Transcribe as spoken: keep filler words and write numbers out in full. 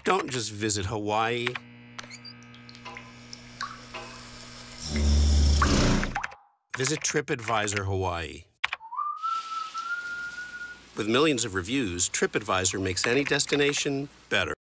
Don't just visit Hawaii. Visit TripAdvisor Hawaii. With millions of reviews, TripAdvisor makes any destination better.